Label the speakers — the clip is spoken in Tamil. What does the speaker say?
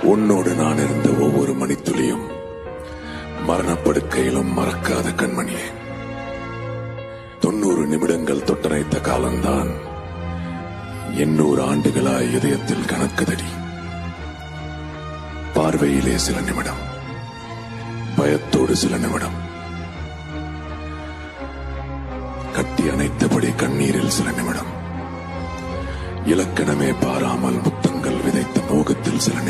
Speaker 1: உன்னோடு நான் இருந்த ஒவ்வொரு மணித்துளியும் மரணப்படுக்கையிலும் மறக்காத கண்மணியே. 90 நிமிடங்கள் தொட்டரைத்த காலம்தான் 800 ஆண்டுகளாய் இதயத்தில் கணக்குதடி. பார்வையிலே சில நிமிடம், பயத்தோடு சில நிமிடம், கட்டி அணைத்தபடி கண்ணீரில் சில நிமிடம், இலக்கணமே பாராமல் முத்தங்கள் விதைத்த மோகத்தில் சில நிமிடம்.